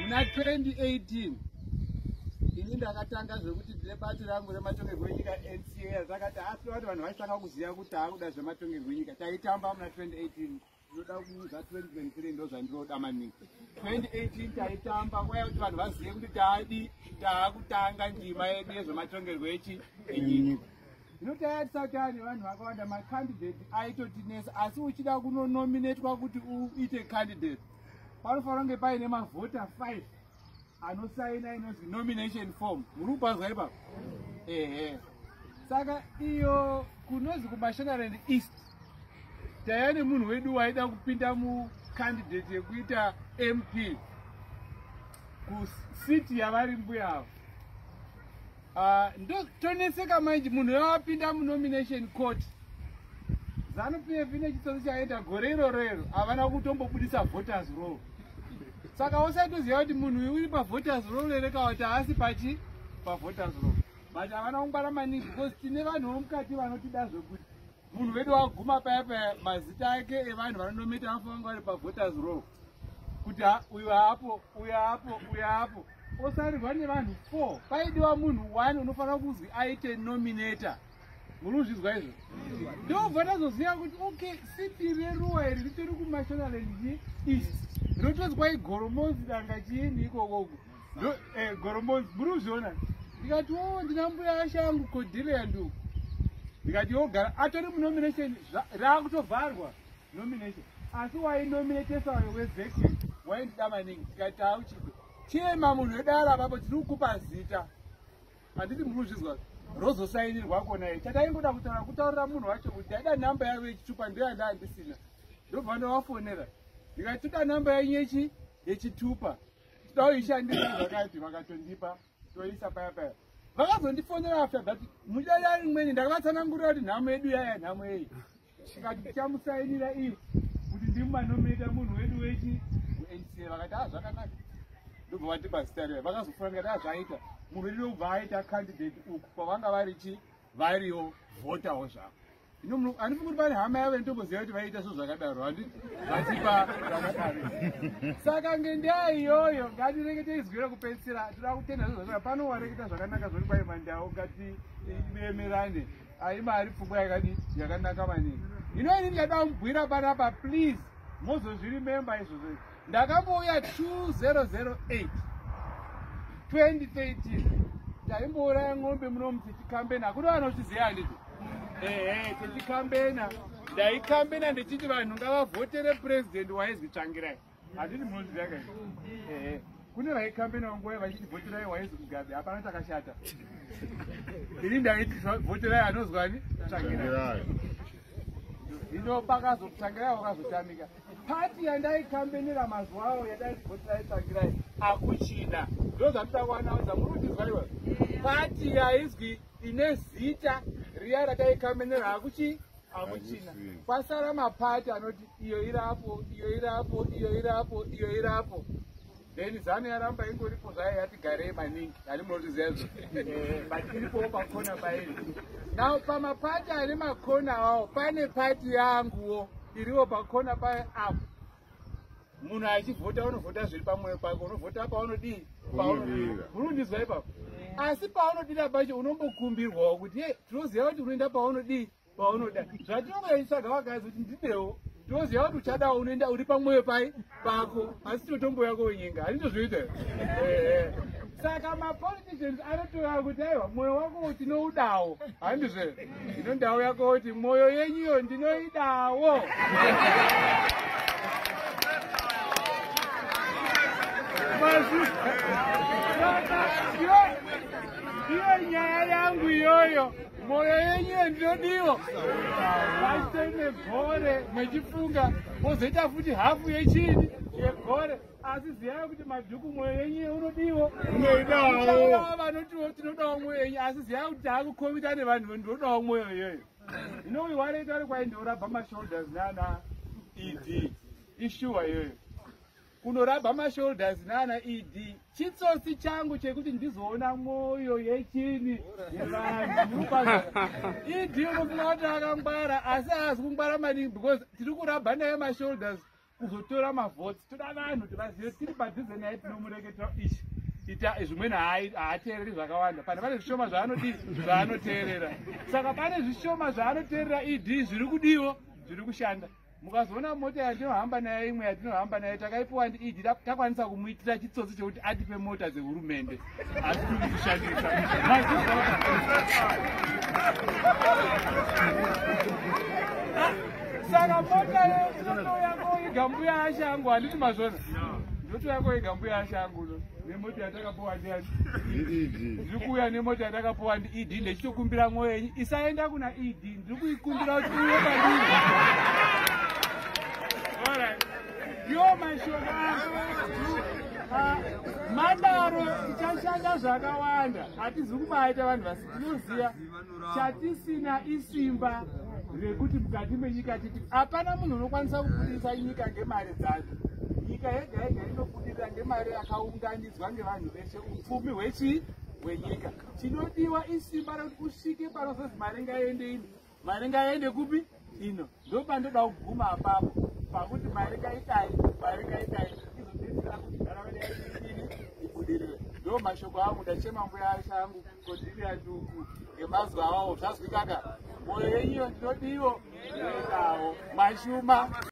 muna 2018 ini ndakatanga zvekuti ndine bato rangu rematongerwo enyika NCA rakati asi vati vanhu vaitanga kuziva kuti taakuda zvematongerwo enyika taitamba muna 2018 ndinoda kuuza 2023 ndo zvandiroda maningi 2018 taitamba kwaya kuti vanhu vazive kuti taakutanga ndima yedu yezvematongerwo enyika zvino tayatisautani vanhu vakawanda macandidate aitotinesa asi uchida kunonominatwa kuti uite candidate panofanira kunge paine mavhota 5 anosaina inonzi nomination form muri kupazwa ipapo saka iyo kunozi kumashonaland east taiva nemunhu wedu waida kupinda mucandidate yekuita MP kusiti yavari mbuya avo ndotoneseka manje munhu wawapinda munomination court ZANU-PF nechitsotsi chaenda gore irorero havana kutombobudisa voters roll saka usaitoziva kuti munhu uri pavoters roll erekawati haasi pavoters roll but havana kungwara maningi because tine vanhu vomukati vanotida zvekuti munhu wedu waguma paya mazita ake evanhu vanonometa vanofanira vari pavoters roll kuti uyu hapo osarirwa nevanhu 4 paidiwa munhu 1 unofanira kuzi aite nominator muri kuzvizwa izvo ndobva tazoziva kuti okay siti reruwa iri ritori kumashonaland east rotozwa igoromonzi danga chiini ikokoko goromonzi muri kuzviona ndikati ndina mbuya ashangu kodhileya nduku ndikati ogara atori munomination raakutovharwa nomination asi wainominatesayo wezeke waindida maningi ndikati auchiko chema munhu wedara apapo tiri kukupa zita handiti muri kuzvizwa rozosainirwa kona iye chataingoda kutaurira munhu wacho kuti ndaida nhamba yavo yechitupa ndiyo yanda handisina ndobva ndavafonera ndikati toda nhamba yenyu yechitupa toda kuishandisa zvakati vakatondipa toisa paya vakazondifonera after that mudada rimweni ndakavatsanangurira kuti nhamo yedu yaya nhamo yeyi tikati tichamusainira iyi kuti ndimumanominata munhu wedu NCA vakati zvakanaka ndobva vatipa zita riya vakazofura ngati zvaita munhu wedu ndobva aita candidate uku kwavanga variyo votawo zvavo handifungi kuti pane hama yavo ndomboziva kuti vaita so zvakadaro vatipa zvakadaro saka ngendaa iyoyo ngatireke teizwira kupedzisira toda kutenda zvozvaa pano wareketa zvakanaka zvori kwai mandau ngatibemerane aimari pfungwa yakanaka maningi ino ini ndiyada kumubwira panapa please mozozvirimemba izvozvo ndakambouya 2008 2013 taimbouraya ng'ombe munomu tichikambena hakuna vanochiziva handiti tichikambena ndaikambena ndichiti vanhu ngavavhotere president waizwi tsvangirai handiti munozviziva kai kune vaikambena nguva vachitivhoterai waizwi mugabe hapana takashata ini ndaiti vhoterai anozwani tsvangirai ino pakazotsvangirai wakazotamika pati yandaikambenera mazuva avo yadaivhoterai tsvangirai akuchina ndo zvandida kuwanaudza muri kutizwaiwa pati yaizwi ine zita riya rataikambenera akuchina kwasara mapati anoti iyo irapo iyo irapo then ZANU yaramba ingoripo zvayo yati garei maningi hani munotiziva izvo but iripowo pakona pairi now pamapati ane makona awawo pane pati yanguwo iriwo pakona payo apo munhu achivhota unovhota zviri pamwoyo pako unovhota paunodii unondizwa ipapo asi paunodira pacho unombokumbirwawo kuti tinoziva kuti unoenda paunodii paunoda zvatinongoitsvaga vagazi kuti ndidewo tinoziva kuti uchadawo unoenda uri pamwoyo pako asi totombo yako wenyenga handitozvoita saka mapoliticians anotora kuti aiwa mwoyo wako tinoudawo handizvo ino ndau yako kuti mwoyo yenyuyo ndinoidawo iyo nyaya yangu iyoyo mwoyo yenyuyo ndinodiwo vaitene gore mwechifunga mozoita futi hafu yechini yegore asi ziyai kuti madhuku mwoyo yenyu unodiwo unoidawo vanotiwo tinodawo mwoyo yenyu asi ziyai kuti taakukomita nevanhu ndinodawo mwoyo iyoyo inowiwareita ari kwaindorabha mashoulders nana ED ishuwa iyoyo kunorabha mashoulders nana ED chitsotsi changu chekuti ndizoona mwoyo yechini yevanhu ED unofunga kuti akangwara asi haazi kungwara maningi because tiri kurabha naye mashoulders kuzotora mavhotsi, toda vanhu kuti vazive tiri padhuze naye tinomureketera ichi ita zvimweni haateereri zvakawanda, pane zvishoma zvaanoteerera. Saka pane zvishoma zvaanoteerera ED zviri kudiwo, zviri kushanda. Mukazoona mota yatinohamba nayo imwe yatinohamba nayo takaipiwa ndiED, takwanisa kumuitira chitsotsi chekuti atipe mota dzehurumende asi tiri kushandisa. Saka mota yako igambuya ashangu, handiti mazvona ndoto yako igambuya ashangu nemota yatakapiwa ndiani zvirikuuya nemota yatakapiwa ndiED. Ndechitokumbira mwoyo yenyu isaenda kuna ED, ndiri kuikumbira kuti uye pandiri. Yo mashoko madaro tichashanda zvakawanda, hatizi kubaita vanhu vasi tinoziva chatisina isimba rekuti mukati menyika titi hapana munhu unokwanisa kubudisa nyika ngemari dzacho. Nyika yega yega inobudirira ngemari yakaunganidzwa ngevanhu veshe, upfumi hwenyika. Chinodiwa isimba rekuti usvike panozozi mari ngaende ino, mari ngaende kupi ino. Ndo pandoda kuguma apapo pakuti mari ngaitai izodetsera kuti nharaunda yedu ibudirire. Ndo mashoko angu, ndachema mbuya ashangu kodhiri duku ngemazuva awawo zvazwikaka. Mwoyo yenyu ndinodiwo inoendawo mashuma.